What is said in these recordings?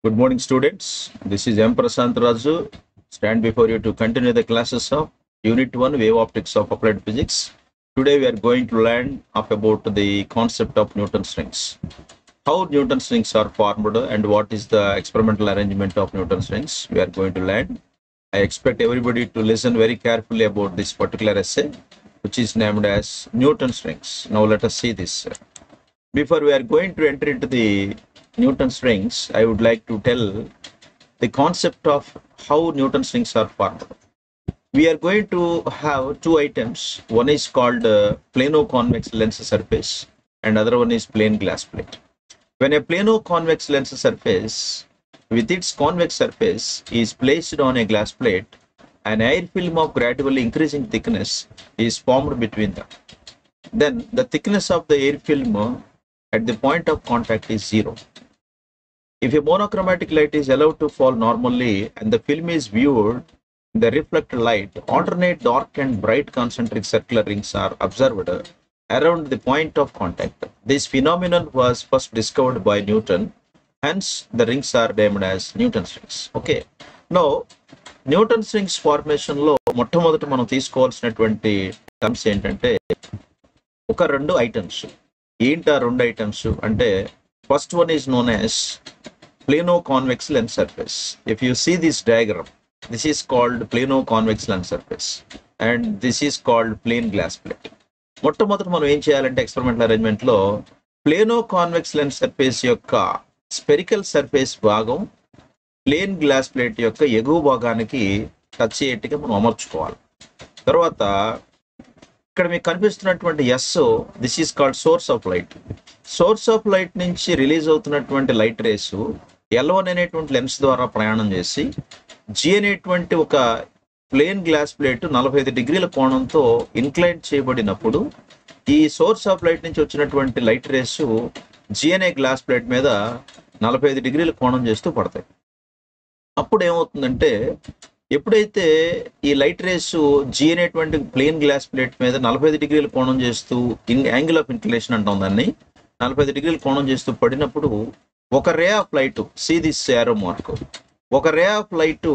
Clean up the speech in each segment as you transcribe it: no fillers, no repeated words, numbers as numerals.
Good morning, students. This is M. Prasant Raju. Stand before you to continue the classes of Unit 1 Wave Optics of Applied Physics. Today we are going to learn about the concept of Newton's rings. How Newton's rings are formed and what is the experimental arrangement of Newton's rings we are going to learn. I expect everybody to listen very carefully about this particular essay, which is named as Newton's rings. Now let us see this. Before we are going to enter into the Newton's rings, I would like to tell the concept of how Newton's rings are formed. We are going to have two items. One is called plano-convex lens surface and other one is plane glass plate. When a plano-convex lens surface with its convex surface is placed on a glass plate, an air film of gradually increasing thickness is formed between them. Then the thickness of the air film at the point of contact is zero. If a monochromatic light is allowed to fall normally and the film is viewed, the reflected light, alternate dark and bright concentric circular rings are observed around the point of contact. This phenomenon was first discovered by Newton, hence the rings are named as Newton's rings. Okay. Now, Newton's rings formation లో మొట్టమొదట మనం తీసుకోవాల్సినటువంటి terms ఏంటంటే ఒక రెండు items. ఏంటి ఆ రెండు ఐటమ్స్ అంటే first one is known as plano-convex lens surface. If you see this diagram, this is called plano-convex lens surface and this is called plane glass plate. మొట్టమొదట మనం ఏం చేయాలంటే ఎక్స్పెరిమెంటల్ అరేంజ్మెంట్ లో ప్లేనో-కాన్వెక్స్ లెన్స్ సర్ఫేస్ యొక్క spherical surface భాగం plane glass plate యొక్క ఎగువ భాగానికి టచ్ అయ్యేట్టుగా మనం అమర్చుకోవాలి. తర్వాత ఇక్కడ మీకు కనిపిస్తున్నటువంటి S, this is called source of light. Source of light నుంచి రిలీజ్ అవుతున్నటువంటి లైట్ రేసు L1 అనేటువంటి లెన్స్ ద్వారా ప్రయాణం చేసి జి అనేటువంటి ఒక ప్లేన్ గ్లాస్ ప్లేట్ 45 డిగ్రీల కోణంతో ఇన్క్లైన్ చేయబడినప్పుడు ఈ సోర్స్ ఆఫ్ లైట్ నుంచి వచ్చినటువంటి లైట్ రేసు జి అనే గ్లాస్ ప్లేట్ మీద 45 డిగ్రీల కోణం చేస్తూ పడతాయి. అప్పుడు ఏమవుతుందంటే ఎప్పుడైతే ఈ లైట్ రేసు జి అనేటువంటి ప్లేన్ గ్లాస్ ప్లేట్ మీద 45 డిగ్రీల కోణం చేస్తూ యాంగిల్ ఆఫ్ ఇన్క్లినేషన్ అంటాం దాన్ని, 45 డిగ్రీల కోణం చేస్తూ పడినప్పుడు ఒక ray of light, see this arrow mark, ఒక రే ఆఫ్ లైట్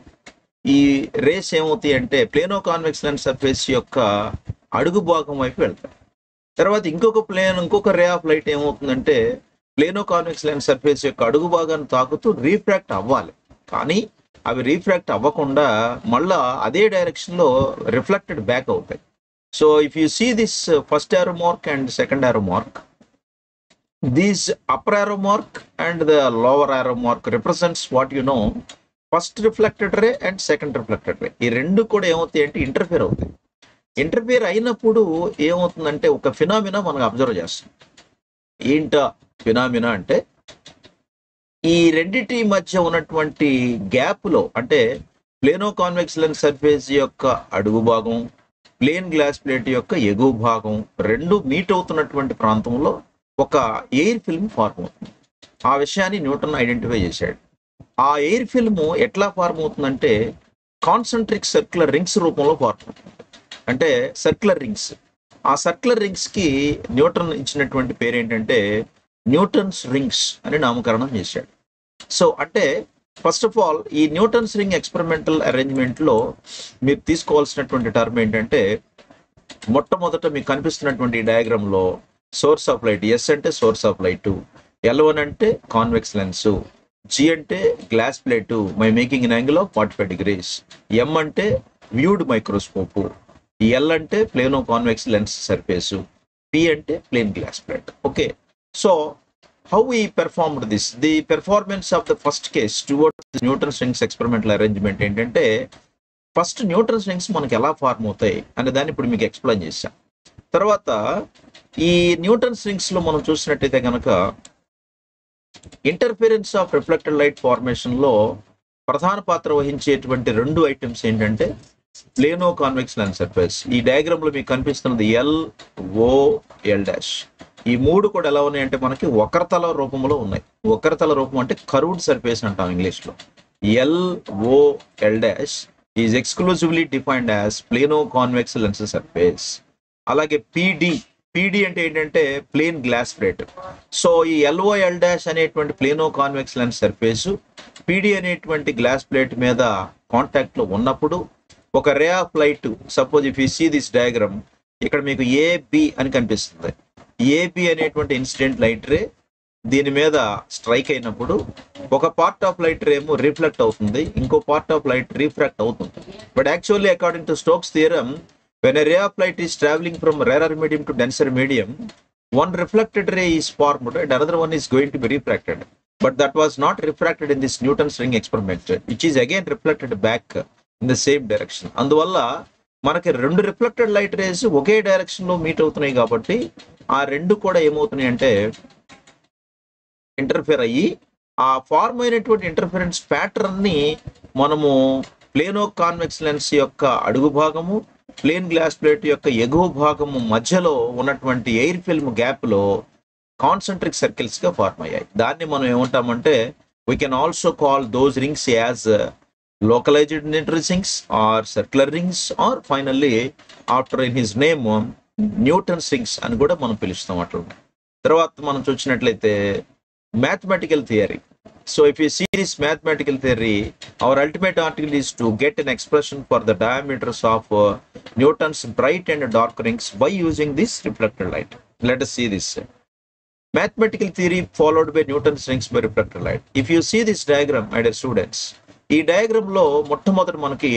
ఈ రేస్ ఏమవుతాయి అంటే ప్లేనో-కాన్వెక్స్ లెన్స్ సర్ఫేస్ యొక్క అడుగు భాగం వైపు వెళ్తాయి. తర్వాత ఇంకొక రే ఆఫ్ లైట్ ఏమవుతుందంటే ప్లేనో-కాన్వెక్స్ లెన్స్ సర్ఫేస్ యొక్క అడుగు భాగాన్ని తాకుతూ రీఫ్రాక్ట్ అవ్వాలి, కానీ అవి రీఫ్రాక్ట్ అవ్వకుండా మళ్ళా అదే డైరెక్షన్ లో రిఫ్లెక్టెడ్ బ్యాక్ అవుతాయి. So if you see this first arrow mark and second arrow mark, this upper arrow mark and the lower arrow mark represents what you know, first reflected ray and second reflected ray. ఈ రెండు కూడా ఏమవుతాయి అంటే interfere అవుతాయి. Interfere అయినప్పుడు ఏమవుతుందంటే ఒక phenomena మనం అబ్జర్వ్ చేస్తాం. ఏంట ఫినామినా అంటే ఈ రెండిటి మధ్య ఉన్నటువంటి గ్యాప్ లో, అంటే ప్లేనో-కాన్వెక్స్ లెన్స్ సర్ఫేస్ యొక్క అడుగు భాగం, ప్లేన్ గ్లాస్ ప్లేట్ యొక్క ఎగువ భాగం రెండు మీట్ అవుతున్నటువంటి ప్రాంతంలో ఒక ఎయిర్ ఫిల్మ్ ఫార్మ్ అవుతుంది. ఆ విషయాన్ని న్యూటన్ ఐడెంటిఫై చేశాడు. ఆ ఎయిర్ ఫిల్మ్ ఎట్లా ఫార్మ్ అవుతుందంటే కాన్సెంట్రిక్ సర్క్యులర్ రింగ్స్ రూపంలో ఫార్మ్ అవుతుంది. అంటే సర్క్యులర్ రింగ్స్. ఆ సర్క్యులర్ రింగ్స్ కి న్యూటన్ ఇచ్చినటువంటి పేరు ఏంటంటే న్యూటన్స్ రింగ్స్ అని నామకరణం చేశాడు. సో అంటే ఫస్ట్ ఆఫ్ ఆల్ ఈ న్యూటన్స్ రింగ్ ఎక్స్పెరిమెంటల్ అరేంజ్మెంట్ లో మీరు తీసుకోవాల్సినటువంటి టర్మ్ ఏంటంటే, మొట్టమొదట మీకు కనిపిస్తున్నటువంటి డయాగ్రామ్ లో సోర్స్ ఆఫ్ లైట్, ఎస్ అంటే సోర్స్ ఆఫ్ లైట్, L1 అంటే కాన్వెక్స్ లెన్స్, జి అంటే glass plate by making an angle of 45 degrees, M అంటే వ్యూడ్ మైక్రోస్కోప్, ఎల్ అంటే ప్లేనో-కాన్వెక్స్ లెన్స్ సర్ఫేస్, పి అంటే plane glass plate. Okay, so how we performed this, the performance of the first case towards Newton's rings experimental arrangement ఏంటంటే, first Newton's rings మనకి ఎలా form అవుతాయి అనే దాన్ని ఇప్పుడు మీకు ఎక్స్ప్లెయిన్ చేశాం. తర్వాత ఈ న్యూటన్స్ రింగ్స్ లో మనం చూసినట్టయితే కనుక interference of reflected light formation లో ప్రధాన పాత్ర వహించేటువంటి రెండు ఐటమ్స్ ఏంటంటే ప్లేనో-కాన్వెక్స్ లెన్స్ సర్ఫేస్. ఈ డయాగ్రామ్ లో మీకు కనిపిస్తున్నది LOL'. ఈ మూడు కూడా ఎలా ఉన్నాయంటే మనకి వక్రతల రూపంలో ఉన్నాయి. వక్రతల రూపం అంటే కర్వ్డ్ సర్ఫేస్ అంటాం ఇంగ్లీష్ లో. LOL' is exclusively defined as plano-convex lens surface. అలాగే PD పీడి అంటే ఏంటంటే ప్లేన్ గ్లాస్ ప్లేట్. సో ఈ ఎల్ఓ ఎల్ డాష్ అనేటువంటి plano convex lens surface PD అనేటువంటి గ్లాస్ ప్లేట్ మీద కాంటాక్ట్ లో ఉన్నప్పుడు ఒక ray of light, suppose if you see this diagram, ఇక్కడ మీకు ఏబి అని కనిపిస్తుంది. ఏబి అనేటువంటి ఇన్సిడెంట్ లైట్ రే దీని మీద స్ట్రైక్ అయినప్పుడు ఒక పార్ట్ ఆఫ్ లైట్ రే ఏమో రిఫ్లెక్ట్ అవుతుంది, ఇంకో పార్ట్ ఆఫ్ లైట్ రిఫ్రాక్ట్ అవుతుంది. But actually according to Stokes theorem, when a ray of light is traveling from rarer medium to denser medium, one reflected ray is formed and another one is going to be refracted. But that was not refracted in this Newton's ring experiment, which is again reflected back in the same direction. అందువల్ల మనకి రెండు reflected light rays ఒకే direction లో meet అవుతున్నాయి కాబట్టి ఆ రెండు కూడా ఏమవుతున్నాయి అంటే ఇంటర్ఫియర్ అయ్యి ఆ ఫార్మ్ అయినటువంటి ఇంటర్ఫిరెన్స్ ప్యాటర్న్ ని మనము ప్లేనో కాన్వెక్స్ లెన్స్ యొక్క అడుగు భాగము, ప్లేన్ గ్లాస్ ప్లేట్ యొక్క ఎగువ భాగము మధ్యలో ఉన్నటువంటి ఎయిర్ ఫిల్మ్ గ్యాప్ లో కాన్సెంట్రిక్ సర్కిల్స్ గా ఫార్మ్ అయ్యాయి. దాన్ని మనం ఏమంటామంటే we can also call those rings as localized rings or circular rings, or finally after in his name Newton's rings అని కూడా మనం పిలుస్తాం. అట్లా తర్వాత మనం చూసినట్లయితే mathematical theory. So if you see this mathematical theory, our ultimate article is to get an expression for the diameters of Newton's bright and dark rings by using this reflected light. Let us see this mathematical theory followed by Newton's rings by reflected light. If you see this diagram, my dear students, ఈ diagram లో మొట్టమొదటి మనకి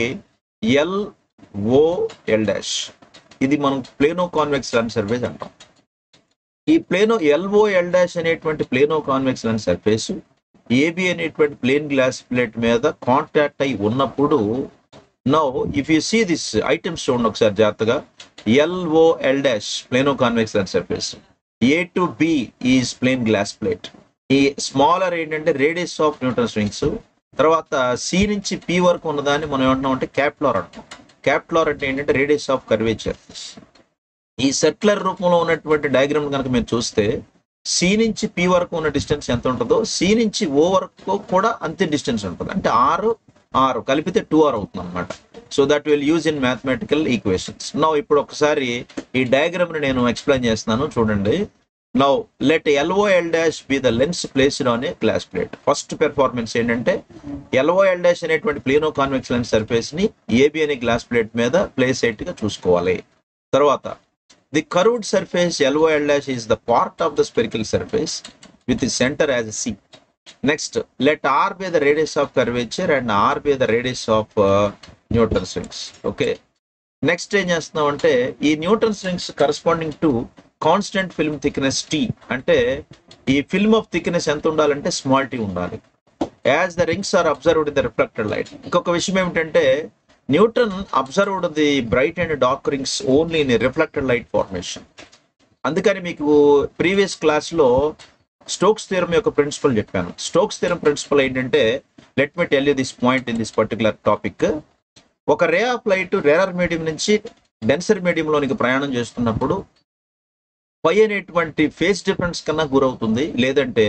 L dash, ఇది మనం plano convex lens surface అంటాం. ఈ plano L dash అనేటువంటి plano convex lens surface AB అనేటువంటి ప్లేన్ గ్లాస్ ప్లేట్ మీద కాంటాక్ట్ అయి ఉన్నప్పుడు, now if you see this items చూడండి ఒకసారి జాగ్రత్తగా. L dash plano convex lens surface, A to B is plane glass plate. ఈ smaller ఏంటంటే రేడియస్ ఆఫ్ న్యూటన్స్ రింగ్స్. తర్వాత సి నుంచి పి వరకు ఉన్నదాన్ని మనం ఏమంటున్నాం అంటే క్యాప్లార్ అంటాం. క్యాప్లార్ అంటే ఏంటంటే రేడియస్ ఆఫ్ కర్వేచర్. ఈ సర్క్యులర్ రూపంలో ఉన్నటువంటి డయాగ్రామ్ కనుక మీరు చూస్తే సి నుంచి పి వరకు ఉన్న డిస్టెన్స్ ఎంత ఉంటుందో సి నుంచి ఓ వరకు కూడా అంతే డిస్టెన్స్ ఉంటుంది. అంటే ఆరు కలిపితే 2r అవుతుంది అనమాట. So that will use in mathematical equations. Now ఇప్పుడు ఒకసారి ఈ డయాగ్రామ్ ని నేను ఎక్స్ప్లెయిన్ చేస్తున్నాను చూడండి. Now let LOL dash be the lens placed on a glass plate. First performance ఏంటంటే LOL dash అనేటువంటి ప్లేనో కాన్వెక్స్ లెన్స్ సర్ఫేస్ ని AB అనే గ్లాస్ ప్లేట్ మీద ప్లేస్ గా చూసుకోవాలి. తర్వాత the curved surface LOL dash is the part of the spherical surface with the center as a C. Next, let R be the radius of curvature and R be the radius of Newton's rings. Okay. Next ఏం చేస్తున్నాం అంటే ఈ Newton's rings corresponding to constant film thickness T, అంటే ఈ film of thickness ఎంత ఉండాలంటే small T ఉండాలి. As the rings are observed in the reflected light. ఇంకొక విషయం ఏమిటంటే Newton observed the bright and dark rings only in reflected light formation. అందుకని మీకు ప్రీవియస్ క్లాస్ లో స్టోక్స్ థియరం యొక్క ప్రిన్సిపల్ చెప్పాను. స్టోక్స్ థియరం ప్రిన్సిపల్ ఏంటంటే, let me tell you this point in this particular topic. ఒక ray of light rarer medium నుంచి denser మీడియంలోనికి ప్రయాణం చేస్తున్నప్పుడు పై అనేటువంటి ఫేస్ డిఫరెన్స్ కన్నా గురవుతుంది, లేదంటే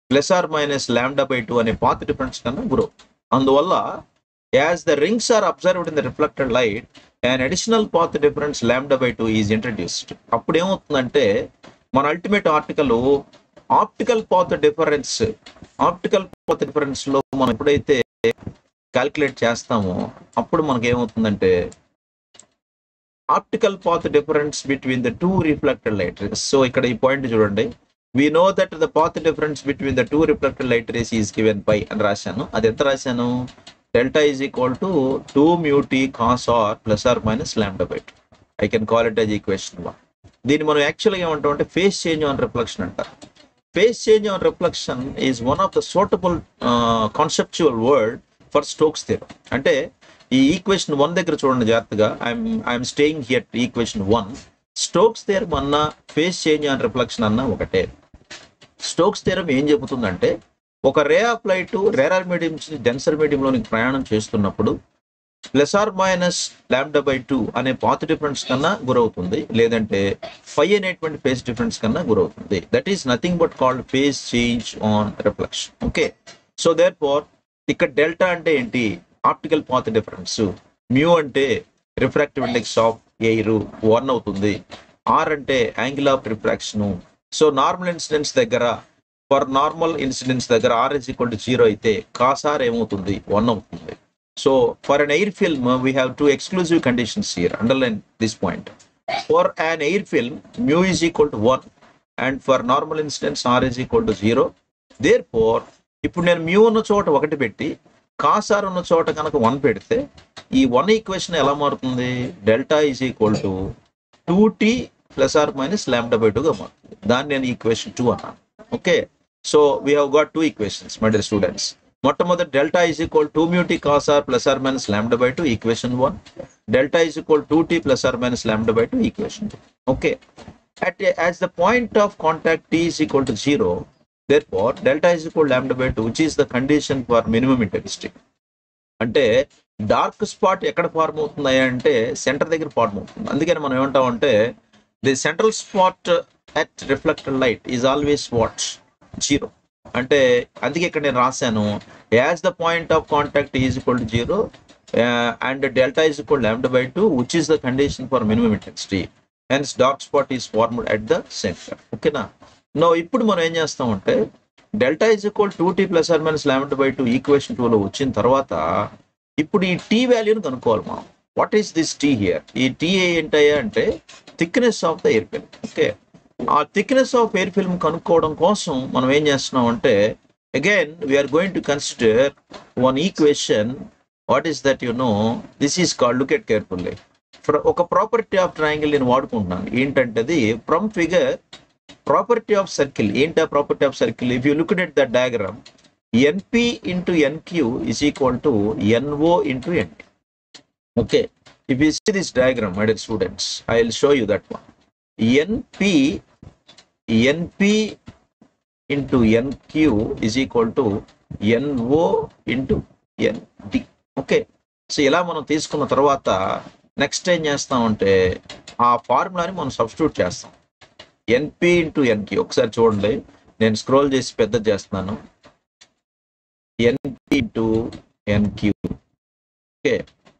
+or-λ/2 అనే పాత్ డిఫరెన్స్ కన్నా గురవుతుంది. అందువల్ల as the rings are observed in the reflected light and additional path difference λ/2 is introduced. అప్పుడు ఏమవుతుందంటే మన ultimate article optical path difference లో మనం ఎప్పుడైతే క్యాల్కులేట్ చేస్తామో అప్పుడు మనకి ఏమవుతుందంటే optical path difference between the two reflected light rays. So ఇక్కడ ఈ పాయింట్ చూడండి. We know that the path difference between the two reflected light rays is given by అని రాశాను. అది ఎంత రాశాను? Delta is equal to 2μt cos r +or-λ/2. I can call it as equation 1. దీన్ని మనం యాక్చువల్గా ఏమంటాం అంటే ఫేస్ చేంజ్ ఆన్ రిఫ్లెక్షన్ అంటారు. Phase change on reflection is one of the suitable conceptual word for Stokes theorem. అంటే ఈ equation 1 దగ్గర చూడండి జాగ్రత్తగా. I'm staying here equation 1. Stokes theorem అన్నా ఫేస్ చేంజ్ ఆన్ రిఫ్లెక్షన్ అన్నా ఒకటే. స్టోక్స్ థియరం ఏం చెబుతుందంటే ఒక ray of light rarer medium నుంచి డెన్సర్ మీడియంలోనికి ప్రయాణం చేస్తున్నప్పుడు +or-λ/2 అనే పాత్ డిఫరెన్స్ కన్నా గురవుతుంది, లేదంటే φ అనేటువంటి ఫేస్ డిఫరెన్స్ కన్నా గురవుతుంది. That is nothing but called phase change on reflection. Okay. So therefore ఇక్కడ డెల్టా అంటే ఏంటి? Optical path difference. మ్యూ అంటే రిఫ్రాక్టివ్ ఇండెక్స్ ఆఫ్ ఎయిర్ 1 అవుతుంది. ఆర్ అంటే angle of refraction. So normal incidence దగ్గర, for normal incidence దగ్గర r is equal to 0 అయితే cos r ఏమవుతుంది, 1 అవుతుంది. So for an air film we have 2 exclusive conditions here. Underline this point. For an air film mu is equal to 1 and for normal incidence r is equal to 0. Therefore ఇప్పుడు నేను mu ఉన్న చోట 1 పెట్టి cos are ఉన్న చోట కనుక 1 పెడితే ఈ 1 ఈక్వేషన్ ఎలా మారుతుంది, delta is equal to 2t plus or minus λ/2 గా మారుతుంది. దాన్ని నేను ఈక్వేషన్ 2 అన్నాను. Okay, so we have got 2 equations my dear students. మొట్టమొదటి delta is equal 2 μt cos r plus or minus λ/2 equation 1. Delta is equal 2t plus or minus λ/2 equation 2. Okay, as the point of contact t is equal to 0, therefore delta is equal to λ/2, which is the condition for minimum intensity. అంటే dark spot ఎక్కడ form అవుతుంది అంటే centre దగ్గర form అవుతుంది. అందుకని మనం ఏమంటాం అంటే the central spot at reflected light is always what, 0. అంటే అందుకే ఇక్కడ నేను రాశాను as the point of contact is equal to 0 and delta is equal λ/2, which is the condition for minimum intensity. Hence dark spot is formed at the centre. ఓకేనా. No ఇప్పుడు మనం ఏం చేస్తామంటే delta is equal 2t plus or minus λ/2 equation 2లో వచ్చిన తర్వాత ఇప్పుడు ఈ టీ వాల్యూని కనుక్కోవాలి మనం. What is this T here? ఈ టీ ఏంటయ్యా అంటే thickness of the air film. Okay, ఆ థిక్నెస్ ఆఫ్ ఎయిర్ ఫిల్మ్ కనుక్కోవడం కోసం మనం ఏం చేస్తున్నాం అంటే again we're going to consider one equation. What is that you know, this is called, look at carefully, ఒక ప్రాపర్టీ ఆఫ్ ట్రయాంగిల్ నేను వాడుకుంటున్నాను. ఏంటంటే అది from figure property of circle. ఏంటి ఆ property of circle? If you look at that diagram, NP into NQ is equal to NO into NT. Okay, if you see this diagram, my dear students, I will show you that one. NP into NQ is equal to NO into NT. Okay, so ఇలా మనం తీసుకున్న తర్వాత next ఏం చేస్తామంటే ఆ ఫార్ములాని మనం substitute చేస్తాం. NP into NQ ఒకసారి చూడండి, నేను స్క్రోల్ చేసి పెద్ద చేస్తున్నాను. NP into NQ. Okay,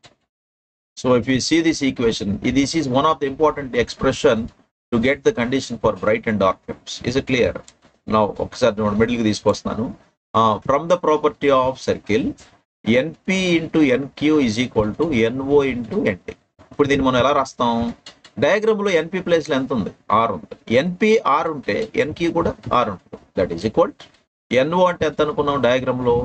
so if you see this equation, this is one of the important expression to get the condition for bright and dark films. Is it clear? Now ఒకసారి middle కి తీసుకొస్తున్నాను. From the property of circle, NP into NQ is equal to NO into NT. ఇప్పుడు దీన్ని మనం ఎలా రాస్తాం? Diagram లో NP place లో ఎంత ఉంది? R ఉంది. NP R ఉంటే NQ కూడా R ఉంటుంది. That is equal. NO అంటే ఎంత అనుకున్నాం డయాగ్రామ్ లో?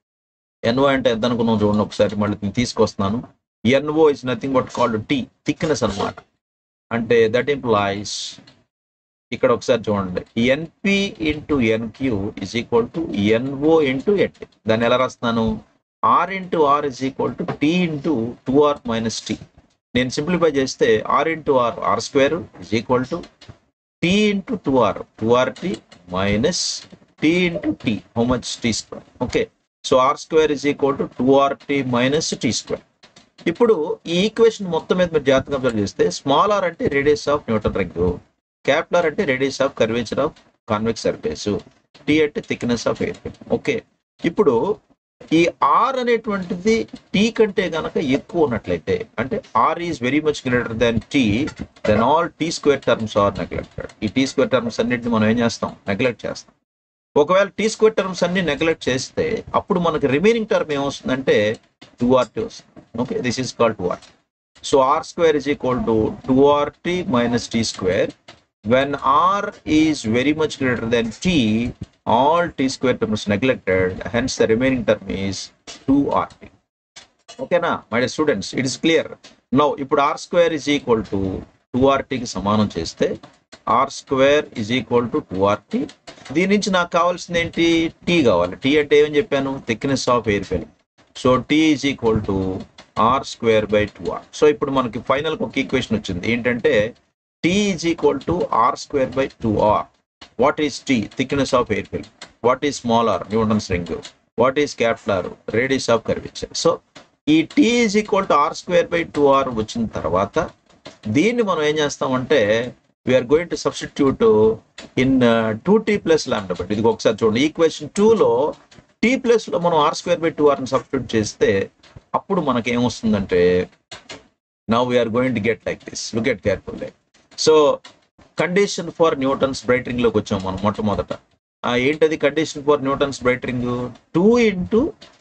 NO అంటే ఎంత అనుకున్నాం చూడండి ఒకసారి, మళ్ళీ తీసుకొస్తున్నాను. NO is nothing but called T, thickness అన్నమాట. అంటే దట్ ఇంప్లాయిస్, ఇక్కడ ఒకసారి చూడండి, NP into NQ is equal to NO into NT. దాన్ని ఎలా రాస్తున్నాను? R into R is equal to T into 2R minus T. నేను సింప్లిఫై చేస్తే R into R, R square is equal to T into 2R, 2RT minus T into T, how much T square. Okay, so R square is equal to 2RT minus T square. ఇప్పుడు ఈ equation మొత్తం మీద మీరు జాగ్రత్తగా observe చేస్తే small r అంటే radius of Newton ring, capital R అంటే radius of curvature of convex surface, T అంటే thickness of air film. Okay, ఇప్పుడు ఈ R అనేటువంటిది T కంటే కనుక ఎక్కువ ఉన్నట్లయితే, అంటే R is very much greater than T, then all T square terms are neglected. ఈ T స్క్వేర్ టర్మ్స్ అన్నిటిని మనం ఏం చేస్తాం? నెగ్లెక్ట్ చేస్తాం. ఒకవేళ T స్క్వేర్ టర్మ్స్ అన్ని నెగ్లెక్ట్ చేస్తే అప్పుడు మనకి రిమైనింగ్ టర్మ్ ఏమొస్తుందంటే 2RT వస్తుంది. Okay, this is called 2RT. So R square is equal to 2RT minus T square. When R is very much greater than T, all T square terms neglected, hence the remaining term is 2RT. Okay na, my dear students, it is clear. Now, ఇప్పుడు R square is equal to 2RT కి సమానం చేస్తే R square is equal to 2RT. దీని నుంచి నాకు కావాల్సింది ఏంటి? T కావాలి. T అంటే ఏమని చెప్పాను? Thickness of air film. So T is equal to R square by 2R. So ఇప్పుడు మనకి ఫైనల్ ఒక ఈక్వేషన్ వచ్చింది. ఏంటంటే T is equal to R square by 2R. What is T? Thickness of air film. What is small r? Newton's ring. What is capital R? Radius of curvature. So, ఈ T is equal to R square by 2R వచ్చిన తర్వాత దీన్ని మనం ఏం చేస్తామంటే we are going to substitute in 2T plus lambda. But ఇది ఒకసారి చూడండి, ఈక్వేషన్ 2లో T ప్లస్ లో మనం R square by 2R ని సబ్స్టిట్యూట్ చేస్తే అప్పుడు మనకి ఏమొస్తుందంటే now we are going to get like this. Look at carefully. So condition for Newton's bright ring లోకి వచ్చాం మనం మొట్టమొదట. ఏంటది condition for Newton's bright ring? 2 into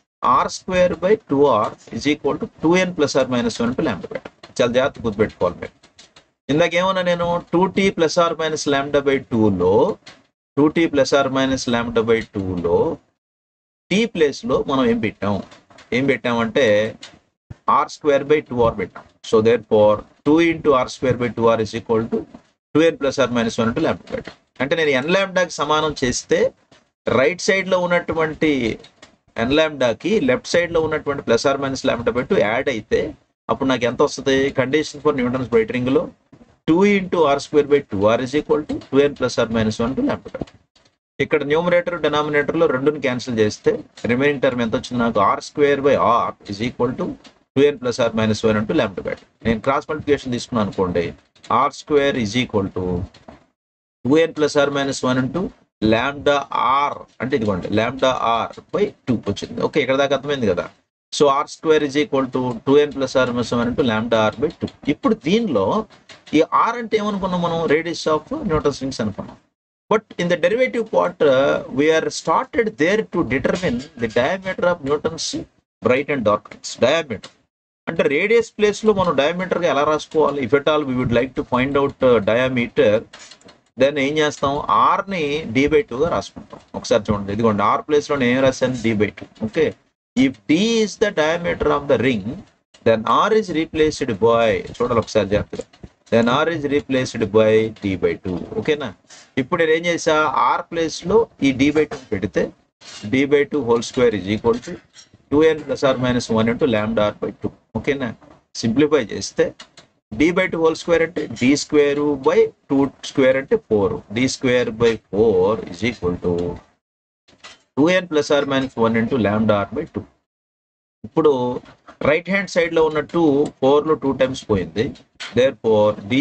r² = 2n + or - 1 into λ/2. చాలా జాగ్రత్త గుర్తుపెట్టుకోవాలి మీరు. ఇందాక ఏమన్నా నేను 2t + or - λ/2లో 2t + or - λ/2లో t ప్లేస్ లో మనం ఏం పెట్టామంటే r²/2r పెట్టాం. So therefore 2 into r²/2r = 2n + or - 1 into λ/2. అంటే నేను n లాంబ్డాకి సమానం చేస్తే రైట్ సైడ్ లో ఉన్నటువంటి n లాంబ్డాకి లెఫ్ట్ సైడ్ లో ఉన్నటువంటి + or - λ/2 యాడ్ అయితే అప్పుడు నాకు ఎంత వస్తుంది? Condition for Newton's bright ring లో 2 into r²/2r = 2n + or - 1 into λ/2. ఇక్కడ న్యూమరేటర్ డినామినేటర్ లో రెండుని క్యాన్సిల్ చేస్తే రిమైనింగ్ టర్మ్ ఎంత వచ్చింది నాకు? r² r = 2n + or - 1 into λ/2. నేను క్రాస్ మల్టిప్లికేషన్ తీసుకున్నాను అనుకోండి, r² = 2n + or - 1 into λr, అంటే ఇదిగోండి λr/2 వచ్చింది. ఓకే, ఇక్కడ దాకా అర్థమైంది కదా. So r² = 2n + or - 1 into λr/2. ఇప్పుడు దీనిలో ఈ r అంటే ఏమనుకున్నాం మనం? రేడియస్ ఆఫ్ న్యూటన్స్ రింగ్స్ అనుకున్నాం. But in the derivative part we're started there to determine the diameter of Newton's bright and dark rings. Diameter అంటే రేడియస్ ప్లేస్ లో మనం డయామీటర్ గా ఎలా రాసుకోవాలి? If at all we would like to find out diameter, then ఏం చేస్తాం? r ని d/2 గా రాసుకుంటాం. ఒకసారి చూడండి, ఇదిగోండి r ప్లేస్ లో నేను ఏం రాశాను? d/2. Okay, if d is the diameter of the ring, then r is replaced by, చూడాలి ఒకసారి జాగ్రత్తగా, then r is replaced by d/2. ఓకేనా? ఇప్పుడు నేను ఏం చేసా? r ప్లేస్ లో ఈ d/2 పెడితే d/2² = 2n + or - 1 into λr/2. ఓకేనా? సింప్లిఫై చేస్తే d/2² అంటే d²/2² అంటే 4. d²/4 = 2n + or - 1 into λr/2. ఇప్పుడు రైట్ హ్యాండ్ సైడ్ లో ఉన్న 2 4 లో 2 టైమ్స్ పోయింది. Therefore d²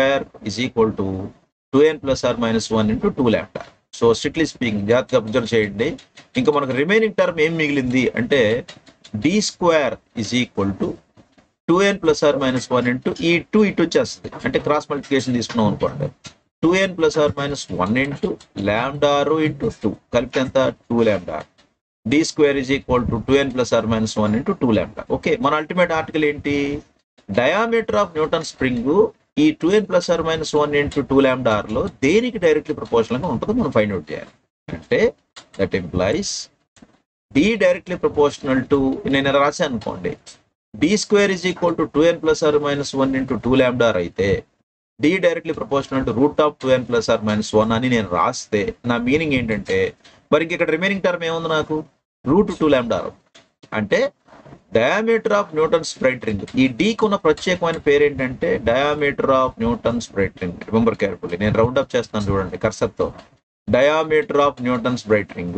= 2n + or - 1 into 2λ. So strictly speaking, జాగ్రత్తగా అబ్జర్వ్ చేయండి, ఇంకా మనకు రిమైనింగ్ టర్మ్ ఏం మిగిలింది అంటే d² = 2n + or - 1 into ఈ 2 ఇటు వచ్చేస్తుంది, అంటే క్రాస్ మల్టిప్లికేషన్ తీసుకున్నాం అనుకోండి, 2n + or - 1 into λ into 2 కలిపితే ఎంత? 2λ. d² = 2n + or - 1 into 2λ. Okay, మన అల్టిమేట్ ఆర్టికల్ ఏంటి? డయామీటర్ ఆఫ్ న్యూటన్ స్ప్రింగ్ ఈ 2n + or - 1 into 2λ లో దేనికి డైరెక్ట్లీ ప్రపోర్షనల్ గా ఉంటుందో మనం ఫైండ్ అవుట్ చేయాలి. అంటే that implies d directly proportional to, నేను రాశాను అనుకోండి, d² = 2n + or - 1 into 2λ అయితే d directly proportional to √2n + or - 1 అని నేను రాస్తే నా మీనింగ్ ఏంటంటే, మరి ఇక్కడ రిమైనింగ్ టర్మ్ ఏముంది నాకు? √2λ. అంటే diameter of Newton's bright ring, ఈ డీకి ఉన్న ప్రత్యేకమైన పేరు ఏంటంటే diameter of Newton's bright ring. Remember carefully, నేను రౌండ్ అప్ చేస్తాను చూడండి కర్సర్తో. Diameter of Newton's bright ring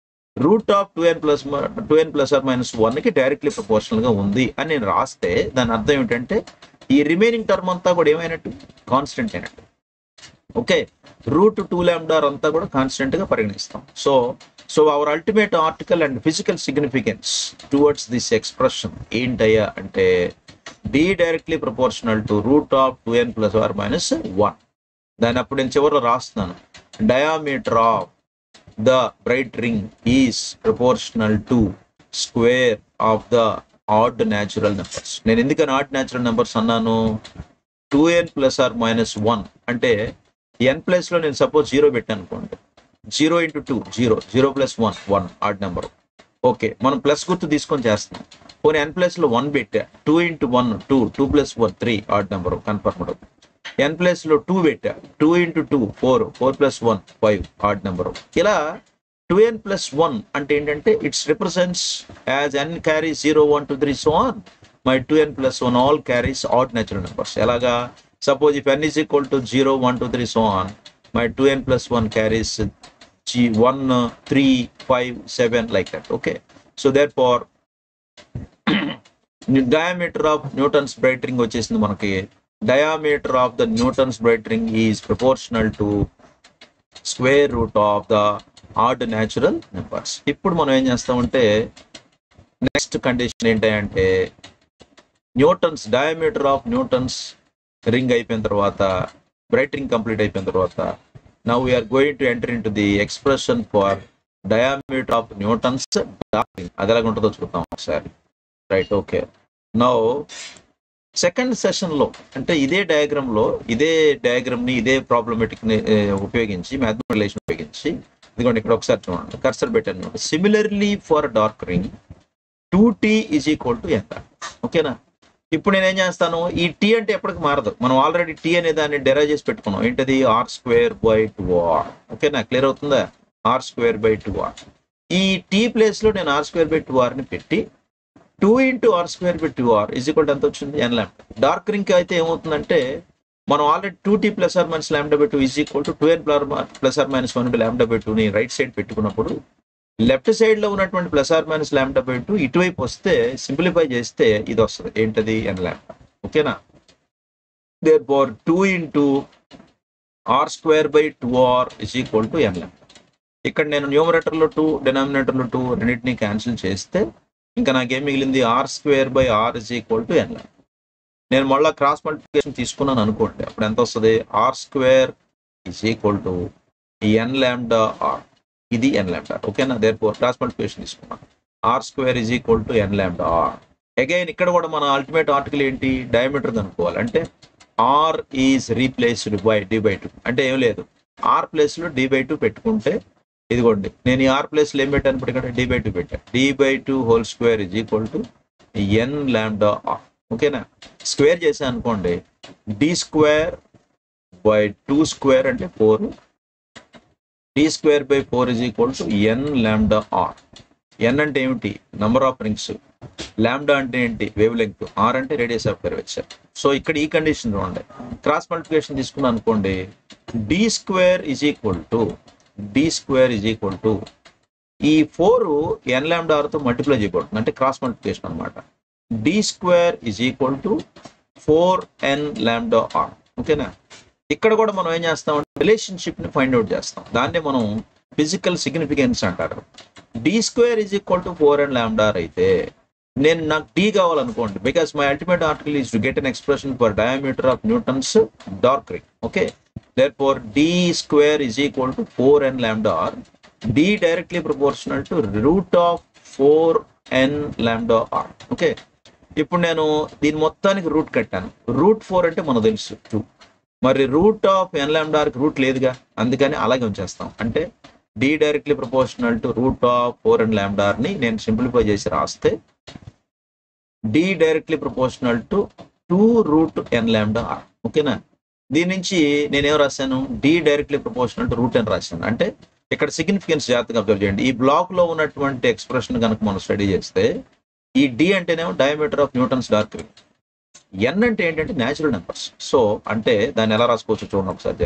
√2n + or - 1 కి డైరెక్ట్లీ ప్రపోర్షనల్ గా ఉంది అని నేను రాస్తే దాని అర్థం ఏమిటంటే ఈ రిమైనింగ్ టర్మ్ అంతా కూడా ఏమైనట్టు? కాన్స్టెంట్ అయినట్టు. ఓకే, √2λ అంతా కూడా కాన్స్టెంట్ గా పరిగణిస్తాం. So our ultimate article and physical significance towards this expression ఏంటయ్యా అంటే d directly proportional to √2n + or - 1. దాన్ని అప్పుడు నేను చివరిలో రాస్తున్నాను, diameter of the bright ring is proportional to square of the odd natural numbers. నేను ఎందుకని ఆడ్ న్యాచురల్ నెంబర్స్ అన్నాను? 2n + or - 1 అంటే n ప్లేస్ లో నేను సపోజ్ 0 పెట్టాను అనుకోండి, 0 into 2 0, 0 + 1 1 ఆడ్ నెంబర్. ఓకే, మనం ప్లస్ గుర్తు తీసుకొని చేస్తాం. పోనీ n ప్లేస్ లో 1 పెట్టా, 2 into 1 2, 2 + 1 3 odd number confirmed. n place లో 2 పెట్టా, 2 into 2 4, 4 + 1 5 ఆడ్ నెంబర్. ఇలా 2n + 1 అంటే ఏంటంటే it's represents as n carries 0 1 2 3 so on. My 2n + 1 all carries odd natural numbers. ఎలాగా? Suppose if n is equal to 0 1 2 3 so on, my 2n + 1 carries 1 3 5 7 like that. Okay, so therefore diameter of Newton's bright ring వచ్చేసింది మనకి. Diameter of the Newton's bright ring is proportional to square root of the odd natural numbers. ఇప్పుడు మనం ఏం చేస్తామంటే next condition ఏంటంటే Newton's diameter of Newton's ring అయిపోయిన తర్వాత bright ring complete అయిపోయిన తర్వాత now we are going to enter into the expression for diameter of Newton's dark ring. అది ఎలాగ ఉంటుందో చూద్దాం ఒకసారి. Right, okay. నౌ సెకండ్ సెషన్లో అంటే ఇదే డయాగ్రామ్ని ఇదే ప్రాబ్లమేటిక్ని ఉపయోగించి మ్యాథమెటికల్ రిలేషన్ ఉపయోగించి ఇదిగోండి ఇక్కడ ఒకసారి చూడండి, కర్సర్ పెట్టాను. Similarly for dark ring 2t is equal to ఎంత. ఓకేనా? ఇప్పుడు నేనేం చేస్తాను, ఈ టీ అంటే ఎప్పటికి మారదు. మనం ఆల్రెడీ టీ అనే దాన్ని డెరైవ్ చేసి పెట్టుకున్నాం. ఏంటది? r²/2r. ఓకేనా? క్లియర్ అవుతుందా? r²/2r. ఈ టీ ప్లేస్లో నేను r²/2rని పెట్టి 2 × r²/2r ఈజ్ ఈక్వల్ టు ఎంత వచ్చింది? n lambda. డార్క్ రింగ్ అయితే ఏమవుతుందంటే మనం already 2t + or - λ/2 is equal to 2n + or - 1 λ/2ని రైట్ సైడ్ పెట్టుకున్నప్పుడు లెఫ్ట్ సైడ్ లో ఉన్నటువంటి +or - λ/2 ఇటువైపు వస్తే సింప్లిఫై చేస్తే ఇది వస్తుంది. ఏంటది? n lambda. ఓకేనా? Therefore 2 × r²/2r is equal to n lambda. ఇక్కడ నేను న్యూమరేటర్లో 2 డినామినేటర్లో 2 రెండింటిని క్యాన్సిల్ చేస్తే ఇంకా నాకేం మిగిలింది? r²/r is equal to n lambda. నేను మళ్ళీ క్రాస్ మల్టిప్లికేషన్ తీసుకున్నాను అనుకోండి, అప్పుడు ఎంత వస్తుంది? r² is equal to n lambda r. ఇది n లాంబ్డా. ఓకేనా? దేర్ఫోర్ క్రాస్ మల్టిప్లికేషన్ తీసుకున్నాం. r² is equal to n lambda r. Again ఇక్కడ కూడా మన అల్టిమేట్ ఆర్టికల్ ఏంటి? డయామీటర్ కనుక్కోవాలి. అంటే r is replaced by d/2. అంటే ఏం లేదు, r ప్లేస్లో d/2 పెట్టుకుంటే ఇదిగోండి నేను ఈ r ప్లేస్లో ఏం పెట్టాను? ఇప్పుడు ఇక్కడ d/2 పెట్టాను. d/2² is equal to n lambda r. ఓకేనా? స్క్వేర్ చేసాను అనుకోండి, d²/2² అంటే 4, d²/4 is equal to n lambda r. n అంటే ఏమిటి? Number of rings. లాంబ్డా అంటే ఏంటి? Wave length. r అంటే రేడియస్ ఆఫ్ కర్వేచర్. సో ఇక్కడ ఈ కండిషన్ చూడండి, క్రాస్ మల్టిప్లికేషన్ తీసుకున్నాను అనుకోండి, d² ఈజ్ ఈక్వల్ టు ఈ 4 n లాంబ్డా rతో మల్టిప్లై చేయబడుతుంది. అంటే క్రాస్ మల్టిప్లికేషన్ అనమాట. d² is equal to 4n lambda r. ఓకేనా? ఇక్కడ కూడా మనం ఏం చేస్తామంటే రిలేషన్షిప్ ని ఫైండ్ అవుట్ చేస్తాం. దాన్ని మనం ఫిజికల్ సిగ్నిఫికెన్స్ అంటారు. d² is equal to 4n lambda r అయితే నాకు d కావాలనుకోండి, because my ultimate article is to get an expression for diameter of Newton's dark ring. Okay, therefore d² is equal to 4n lambda r. d directly proportional to √4n lambda r. Okay, ఇప్పుడు నేను దీని మొత్తానికి route కట్టాను. √4 అంటే మనకు తెలుసు 2. మరి √n lambda rకి route లేదుగా, అందుకని అలాగే ఉంచేస్తాం. అంటే d directly proportional to √4n lambda rని నేను సింప్లిఫై చేసి రాస్తే d directly proportional to 2√n lambda r. ఓకేనా? దీని నుంచి నేనేం రాశాను? d directly proportional to √n రాశాను. అంటే ఇక్కడ సిగ్నిఫికెన్స్ జాగ్రత్తగా అబ్జర్వ్ చేయండి. ఈ బ్లాక్ లో ఉన్నటువంటి ఎక్స్ప్రెషన్ కనుక మనం స్టడీ చేస్తే ఈ d అంటేనేమో diameter of Newton's dark ring, n అంటే ఏంటంటే న్యాచురల్ నెంబర్స్. సో అంటే దాన్ని ఎలా రాసుకోవచ్చు చూడండి ఒకసారి.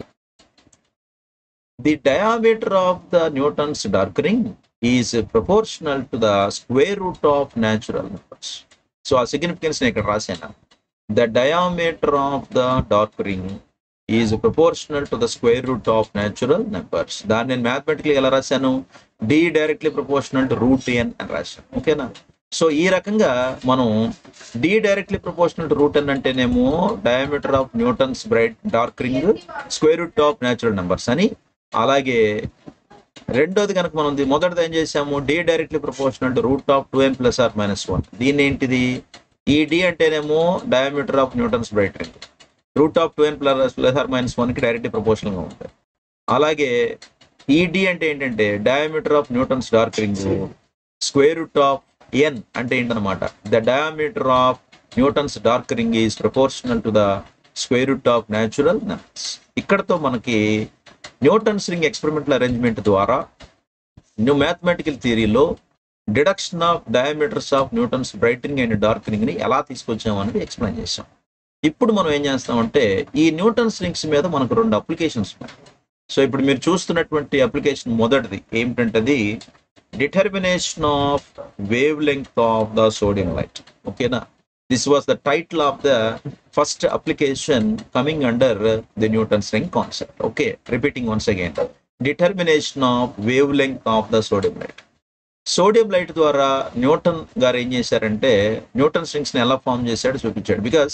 The diameter of the Newton's dark ring is proportional to the square root of natural numbers. So ఆ సిగ్నిఫికెన్స్ నేను ఇక్కడ రాశాను. The diameter of the dark ring is proportional to the square root of natural numbers. దాన్ని నేను mathematically ఎలా రాశాను? d directly proportional to √n అని రాశాను. ఓకేనా? సో ఈ రకంగా మనం d directly proportional to √n అంటేనేమో diameter of Newton's bright dark ring square root of natural numbers అని. అలాగే రెండోది కనుక మనం మొదటిది ఏం చేసాము? d directly proportional to √2n + or - 1. దీన్ని ఏంటిది? ఈ d అంటేనేమో diameter of Newton's bright ring, √2n + or - 1కి డైరెక్ట్లీ ప్రపోర్షనల్ గా ఉంటుంది. అలాగే ఈ d అంటే ఏంటంటే diameter of Newton's dark ring square root of n అంటే ఏంటనమాట? The diameter of Newton's dark ring is proportional to the square root of natural numbers. ఇక్కడతో మనకి న్యూటన్స్ రింగ్ ఎక్స్పెరిమెంటల్ అరేంజ్మెంట్ ద్వారా మ్యాథమెటికల్ థియరీలో deduction of diameters of Newton's bright ring and dark ring ని ఎలా తీసుకొచ్చాము అనేది ఎక్స్ప్లెయిన్ చేసాం. ఇప్పుడు మనం ఏం చేస్తామంటే ఈ న్యూటన్స్ రింగ్స్ మీద మనకు 2 అప్లికేషన్స్ ఉన్నాయి. సో ఇప్పుడు మీరు చూస్తున్నటువంటి అప్లికేషన్ మొదటిది ఏమిటంటే determination of wave length of the sodium light. ఓకేనా? This was the title of the first application coming under the Newton's ring concept. Okay, repeating once again, determination of wave length of the sodium light. Sodium light ద్వారా Newton గారు ఏం చేశారంటే Newton's rings ని ఎలా form చేశాడో చూపించాడు. Because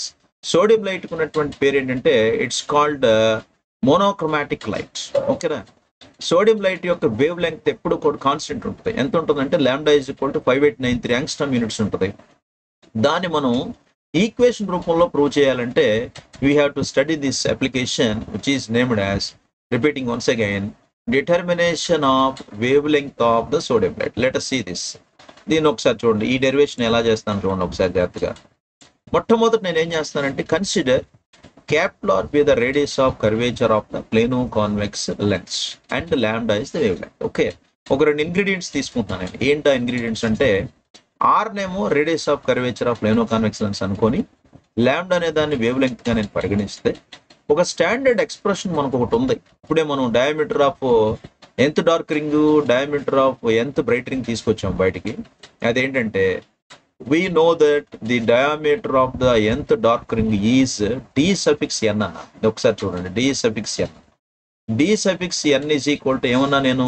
sodium light ఉన్నటువంటి పేరు ఏంటంటే ఇట్స్ కాల్డ్ మోనోక్రోమాటిక్ లైట్. ఓకేనా. సోడియం లైట్ యొక్క వేవ్ లెంగ్త్ ఎప్పుడు కూడా కాన్స్టెంట్ ఉంటుంది. ఎంత ఉంటుందంటే lambda is equal to 5893 angstrom units ఉంటుంది. దాన్ని మనం ఈక్వేషన్ రూపంలో ప్రూవ్ చేయాలంటే we have to study this application which is named as, repeating once again, determination of wave length of the sodium light. Let us see this. దీన్ని ఒకసారి చూడండి, ఈ derivation ఎలా చేస్తాను చూడండి ఒకసారి జాగ్రత్తగా. మొట్టమొదటి నేను ఏం చేస్తానంటే consider capital R be the radius of curvature of the plano convex lens and lambda is the wavelength. ఓకే, ఒక రెండు ఇంగ్రీడియంట్స్ తీసుకుంటున్నాను నేను. ఏంటా ఇంగ్రీడియంట్స్ అంటే R నేమో radius of curvature of plano convex lens అనుకొని లాంబ్డా అనే దాన్ని వేవ్ లెంగ్త్ గా నేను పరిగణిస్తే ఒక స్టాండర్డ్ ఎక్స్ప్రెషన్ మనకు ఒకటి ఉంది. ఇప్పుడే మనం డయామీటర్ ఆఫ్ ఎంత డార్క్ రింగ్, డయామీటర్ ఆఫ్ ఎంత బ్రైట్ రింగ్ తీసుకొచ్చాం బయటికి. అదేంటంటే we know that the diameter of the nth dark ring is d suffix n అన్న. ఒకసారి చూడండి, d suffix n. d suffix n is equal to ఏమన్నా నేను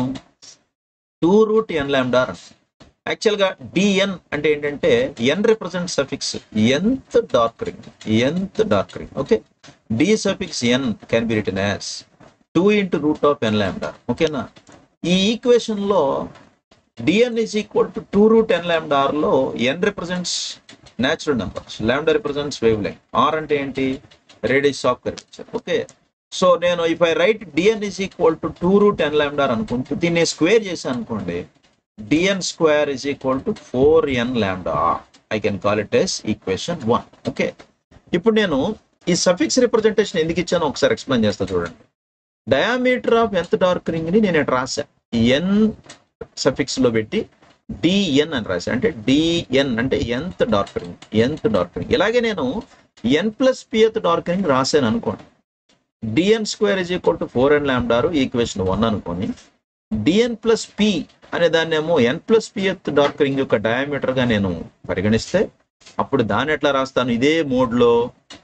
2 root n lambda. యాక్చువల్గా dn అంటే ఏంటంటే n represent suffix nth dark ring, nth dark ring. Okay, d suffix n can be written as 2 into root of n lambda. ఓకేనా. ఈ equation లో dn is equal to 2 root n lambda r లో n represents natural numbers, lambda represents wavelength, r అంటే ఏంటి radius of curvature. Okay, so నేను if I write dn is equal to 2 root n lambda అనుకుంటే దీన్ని square చేశాను అనుకోండి, dn square is equal to 4n lambda r. I can call it as equation 1. Okay, ఇప్పుడు నేను ఈ suffix representation ఎందుకు ఇచ్చానో ఒకసారి ఎక్స్ప్లెయిన్ చేస్తా చూడండి. Diameter of nth dark ring ని నేను ఇట్లా రాసా, n సఫిక్స్ లో పెట్టి dn అని రాశా. అంటే dn అంటే nth dark ring, nth dark ring. ఇలాగే నేను n plus pth dark ring రాశాను అనుకోండి, dn square is equal to 4n lambda equation 1 అనుకోని dn ప్లస్ p అనే దాన్ని ఏమో n plus pth dark ring యొక్క డయామీటర్ గా నేను పరిగణిస్తే అప్పుడు దాన్ని ఎట్లా రాస్తాను, ఇదే మోడ్ లో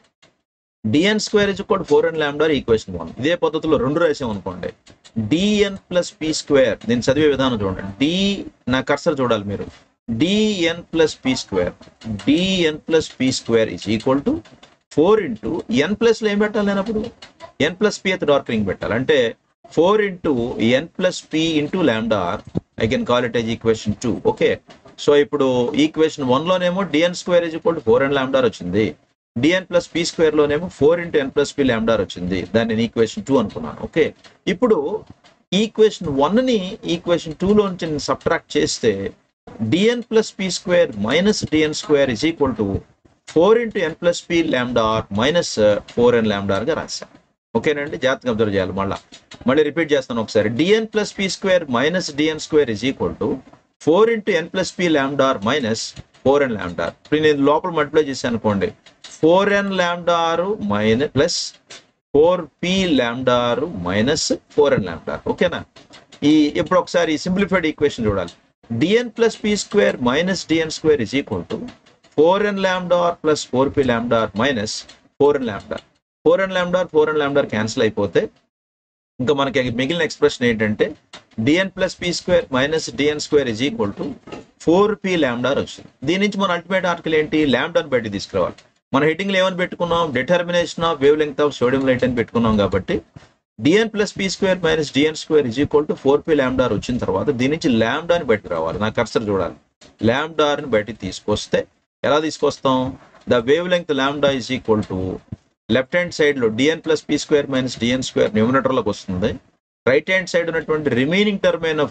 dn square is equal to 4n lambda equation 1. ఇదే పద్ధతిలో రెండు రాసాం అనుకోండి, dn ప్లస్ p స్క్వేర్. నేను చదివే విధానం చూడండి, నా కర్సర్ చూడాలి మీరు, dn plus p square, dn plus p square is equal to 4 into n plus లో ఏం పెట్టాలి నేను అప్పుడు n plus pth dark ring పెట్టాలి. అంటే 4 into n plus p into lambda R. I can call it as equation 2. Okay, so ఇప్పుడు equation 1 లోనేమో dn square is equal to 4n lambda వచ్చింది, dn ప్లస్ p స్క్వేర్ లోనేమో 4 into n plus p lambda వచ్చింది. దాన్ని నేను equation 2 అనుకున్నాను. Okay, ఇప్పుడు equation 1 ని ఈక్వేషన్ 2 లో నుంచి సబ్ట్రాక్ట్ చేస్తే dn plus p square minus dn square is equal to 4 into n plus p lambda R minus 4n lambda గా రాశాను. ఓకేనండి, జాగ్రత్తగా అబ్జర్వ్ చేయాలి. మళ్ళీ రిపీట్ చేస్తాను ఒకసారి, dn plus p square minus dn square is equal to 4 into n plus p lambda R minus 4n lambda. ఇప్పుడు నేను లోపల మల్టిప్లై చేశాను అనుకోండి, 4n lambda R minus plus 4p lambda R minus 4n lambda. ఓకేనా. ఇప్పుడు ఒకసారి simplified equation చూడాలి, dn plus p square minus dn square is equal to 4n lambda R plus 4p lambda R minus 4n lambda. 4n lambda cancel అయిపోతే ఇంకా మనకి మిగిలిన expression ఏంటంటే dn plus p square minus dn square is equal to 4p lambda వచ్చింది. దీని నుంచి మన ultimate article ఏంటి, లాంబ్డాని బయట తీసుకురావాలి. మన హెడ్డింగ్ లో ఏమని పెట్టుకున్నాం, determination of wave length of sodium light అని పెట్టుకున్నాం. కాబట్టి dn plus p square minus dn square is equal to 4p lambda వచ్చిన తర్వాత దీని నుంచి లాంబ్డాని బయటకు రావాలి. నా కర్సర్ చూడాలి, లాంబ్డాని బయటికి తీసుకొస్తే ఎలా తీసుకొస్తాం, the wave length lambda is equal to left hand side లో dn plus p square minus dn square numerator లోకి వస్తుంది, రైట్ హ్యాండ్ సైడ్ ఉన్నటువంటి రిమైనింగ్ టర్మ్ అయిన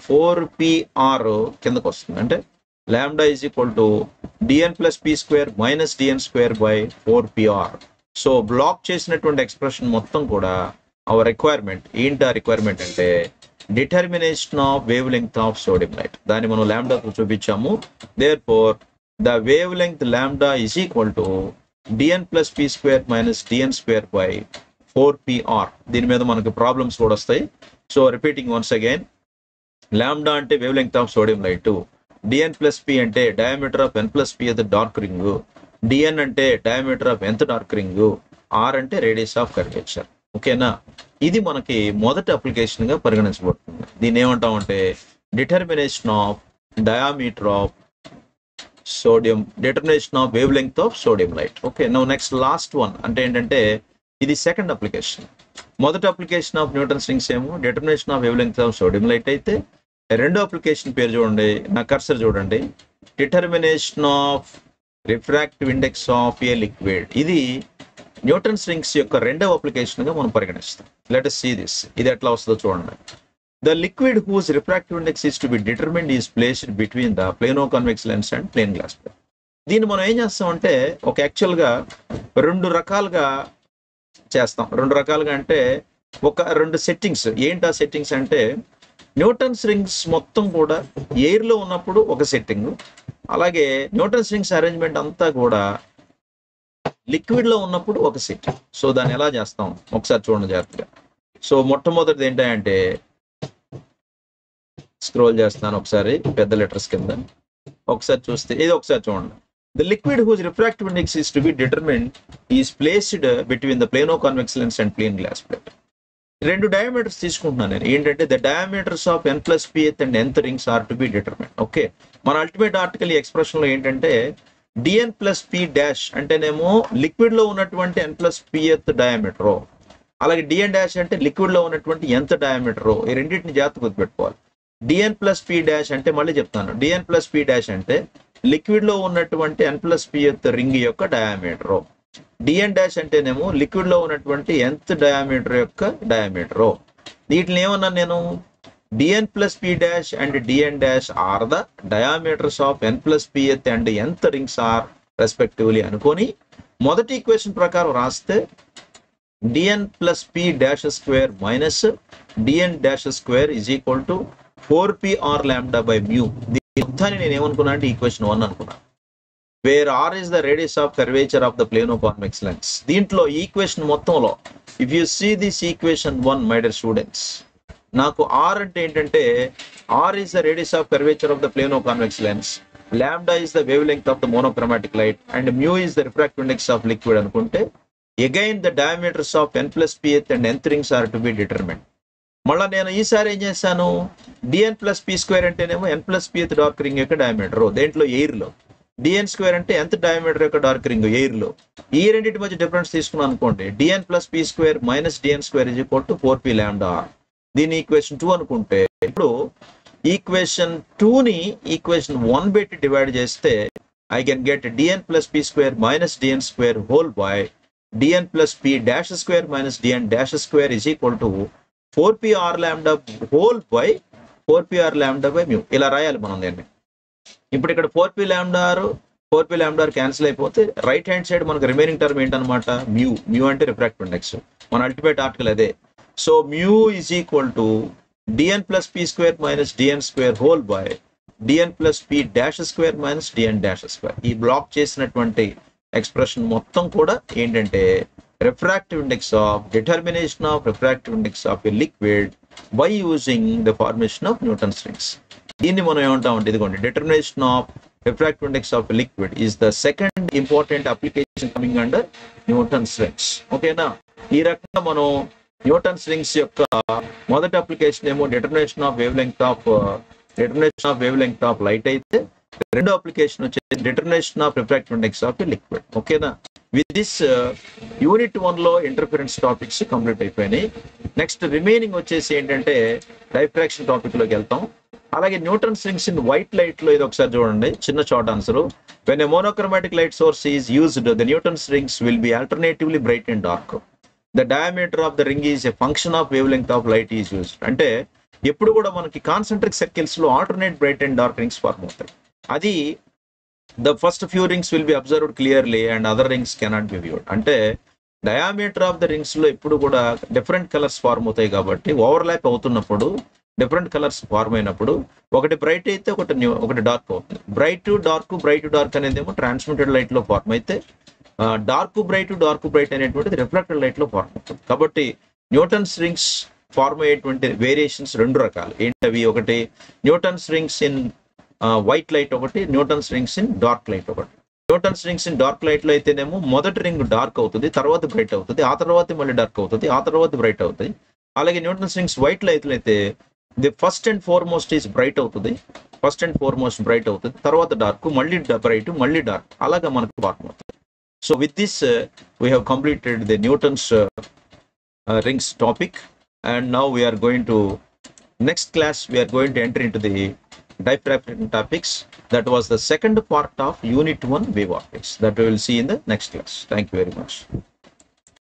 4pr కిందకు వస్తుంది. అంటే lambda is equal to dn plus p square minus dn square by 4pr. So block చేసినటువంటి expression మొత్తం కూడా అవర్ రిక్వైర్మెంట్ ఏంటి, ఆ రిక్వైర్మెంట్ అంటే determination of wave length of sodium light. దాన్ని మనం లాంబ్డాతో చూపించాము. Therefore the wave length lambda is equal to dn plus p square minus dn square by 4pr. దీని మీద మనకు ప్రాబ్లమ్స్ కూడా వస్తాయి. So repeating once again, lambda అంటే wave length of sodium light, dn plus p అంటే diameter of n plus p అది dark ring, dn అంటే diameter of nth dark ring, r అంటే రేడియస్ ఆఫ్ కర్వేచర్. ఓకేనా, ఇది మనకి మొదటి అప్లికేషన్ గా పరిగణించబడుతుంది. దీన్ని ఏమంటామంటే determination of diameter of sodium, determination of wavelength of sodium light. Okay, now next last one అంటే ఏంటంటే ఇది సెకండ్ అప్లికేషన్. మొదటి అప్లికేషన్ ఆఫ్ న్యూటన్స్ రింగ్స్ ఏమో determination of wavelength of sodium light అయితే, రెండో అప్లికేషన్ పేరు చూడండి, నా కర్సర్ చూడండి, determination of refractive index of a liquid. ఇది న్యూటన్స్ రింగ్స్ యొక్క రెండవ అప్లికేషన్ గా మనం పరిగణిస్తాం. Let us see this. ఇది ఎట్లా వస్తుందో చూడండి. The liquid whose refractive index is to be determined is placed between the plano-convex lens and plane glass plate. దీన్ని మనం ఏం చేస్తామంటే ఒక యాక్చువల్గా రెండు రకాలుగా చేస్తాం. రెండు రకాలుగా అంటే రెండు సెట్టింగ్స్. ఏంటి ఆ సెట్టింగ్స్ అంటే, న్యూటన్స్ రింగ్స్ మొత్తం కూడా ఎయిర్లో ఉన్నప్పుడు ఒక సెట్టింగ్, అలాగే న్యూటన్స్ రింగ్స్ అరేంజ్మెంట్ అంతా కూడా లిక్విడ్లో ఉన్నప్పుడు ఒక సెట్టింగ్. సో దాన్ని ఎలా చేస్తాం ఒకసారి చూడండి జాగ్రత్తగా. సో మొట్టమొదటిది ఏంటంటే, స్క్రోల్ చేస్తాను ఒకసారి పెద్ద లెటర్స్ కింద, ఒకసారి చూస్తే ఇది ఒకసారి చూడండి. The liquid whose refractive index is to be determined is placed between the plano-convex lens and plane glass plate. రెండు డయామీటర్స్ తీసుకుంటున్నాను నేను. ఏంటంటే the diameters of n plus pth and nth rings are to be determined. Okay, మన ultimate article expression లో ఏంటంటే dn plus p dash అంటేనేమో liquid లో ఉన్నటువంటి n plus pth డయామీటర్, అలాగే dn డాష్ అంటే లిక్విడ్ లో ఉన్నటువంటి nth డయామీటర్. ఈ రెండింటిని జాగ్రత్త గుర్తుపెట్టుకోవాలి. dn plus p డాష్ అంటే మళ్ళీ చెప్తాను, dn plus p డాష్ అంటే లిక్విడ్ లో ఉన్నటువంటి n plus pth రింగ్ యొక్క డయామీటర్. dn డాష్ అంటేనేమో లిక్విడ్ లో ఉన్నటువంటి nth డయామీటర్ యొక్క డయామీటర్. వీటిని ఏమన్నా నేను dn plus p dash and dn dash are the diameters of n plus pth and nth rings are respectively అనుకొని మొదటి ఈక్వేషన్ ప్రకారం రాస్తే dn plus p dash square minus dn dash square is equal to 4p r lambda by mu. దీని మొత్తాన్ని నేను ఏమనుకున్నా అంటే equation 1 అనుకున్నాను. Where r is the radius of curvature of the plano-convex lens. దీంట్లో ఈక్వేషన్ మొత్తంలో if you see this equation 1 my dear students, నాకు r అంటే ఏంటంటే r is the radius of curvature of the plano-convex lens, lambda is the wavelength of the monochromatic light and mu is the refractive index of liquid అనుకుంటే, again the diameters of n plus pth and nth rings are to be determined. మళ్ళీ నేను ఈసారి ఏం చేశాను, dn plus p square అంటేనేమో n plus pth dark ring యొక్క diameter, దేంట్లో ఎయిర్లో, dn స్క్వేర్ అంటే nth డయామీటర్ యొక్క డార్క్ రింగ్ ఎయిర్లో. ఈ రెండింటి మధ్య డిఫరెన్స్ తీసుకున్నాను అనుకోండి, dn plus p square minus dn square is equal to 4p lambda. దీన్ని ఈక్వేషన్ 2 అనుకుంటే, ఇప్పుడు ఈక్వేషన్ 2ని ఈక్వేషన్ 1 పెట్టి డివైడ్ చేస్తే I can get dn plus p square minus dn square whole by dn plus p dash square minus dn dash square is equal to 4p r lambda whole by 4p r lambda by mu. ఇలా రాయాలి మనం దీన్ని. ఇప్పుడు ఇక్కడ 4p lambda cancel అయిపోతే right hand side మనకు remaining term ఏంటనమాట, mu అంటే రిఫ్రాక్టివ్ ఇండెక్స్. మన అల్టిమేట్ ఆర్టికల్ అదే. So mu is equal to dn plus p square minus dn square whole by dn plus p dash square minus dn dash square. ఈ block చేసినటువంటి expression మొత్తం కూడా ఏంటంటే refractive index of determination of refractive index of a liquid by using the formation of Newton's rings. దీన్ని మనం ఏమంటామంటే, ఇదిగోండి, determination of refractive index of a liquid is the second important application coming under Newton's rings. ఓకేనా? ఈ రకంగా మనం Newton's rings యొక్క మొదటి అప్లికేషన్ ఏమో determination of wavelength of light అయితే, రెండో అప్లికేషన్ వచ్చేసి determination of refractive index of a liquid. ఓకేనా? విత్ దిస్ యూనిట్ 1లో ఇంటర్ఫరెన్స్ టాపిక్స్ కంప్లీట్ అయిపోయినాయి. నెక్స్ట్ రిమైనింగ్ వచ్చేసి ఏంటంటే డైఫ్రాక్షన్ టాపిక్ లోకి వెళ్తాం. అలాగే Newton's rings in white light లో ఇది ఒకసారి చూడండి, చిన్న short answer. When a monochromatic light source is used, the Newton's rings will be alternatively bright and dark. The diameter of the ring is a function of wave length of light is used. అంటే ఎప్పుడు కూడా మనకి concentric circles లో alternate bright and dark rings form అవుతాయి. అది the first few rings will be observed clearly and other rings cannot be viewed. అంటే diameter of the rings లో ఎప్పుడు కూడా డిఫరెంట్ కలర్స్ ఫార్మ్ అవుతాయి కాబట్టి ఓవర్లాప్ అవుతున్నప్పుడు డిఫరెంట్ కలర్స్ ఫార్మ్ అయినప్పుడు ఒకటి బ్రైట్ అయితే ఒకటి డార్క్ అవుతుంది. బ్రైట్ డార్క్ అనేది ఏమో ట్రాన్స్మిటెడ్ లైట్ లో ఫార్మ్ అయితే, డార్క్ బ్రైట్ అనేటువంటిది రిఫ్లెక్టెడ్ లైట్ లో ఫార్మ్ అవుతుంది. కాబట్టి న్యూటన్స్ రింగ్స్ ఫార్మ్ అయ్యేటువంటి వేరియేషన్స్ రెండు రకాలు. ఏంటవి? ఒకటి Newton's rings in white light, ఒకటి Newton's rings in dark light. ఒకటి Newton's rings in dark light లో అయితేనేమో మొదటి రింగ్ డార్క్ అవుతుంది, తర్వాత బ్రైట్ అవుతుంది, ఆ తర్వాత మళ్ళీ డార్క్ అవుతుంది, ఆ తర్వాత బ్రైట్ అవుతుంది. అలాగే న్యూటన్స్ రింగ్స్ వైట్ లైట్ లో అయితే the first and foremost is bright అవుతుంది, ఫస్ట్ అండ్ ఫార్మోస్ట్ బ్రైట్ అవుతుంది, తర్వాత డార్క్, మళ్ళీ బ్రైట్, మళ్ళీ డార్క్, అలాగా మనకు ఫార్మ్ అవుతుంది. So with this we have completed the Newton's rings topic, and now we are going to next class we're going to enter into the diffraction topics. That was the second part of Unit 1 wave optics that we will see in the next class. Thank you very much.